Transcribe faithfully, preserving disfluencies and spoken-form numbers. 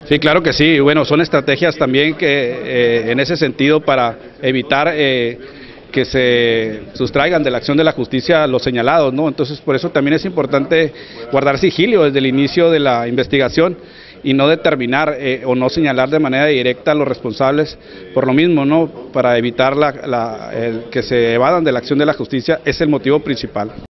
Sí, claro que sí. Bueno, son estrategias también que eh, en ese sentido para evitar eh, que se sustraigan de la acción de la justicia los señalados, ¿no? Entonces, por eso también es importante guardar sigilio desde el inicio de la investigación y no determinar eh, o no señalar de manera directa a los responsables por lo mismo, ¿no? Para evitar la, la, el que se evadan de la acción de la justicia es el motivo principal.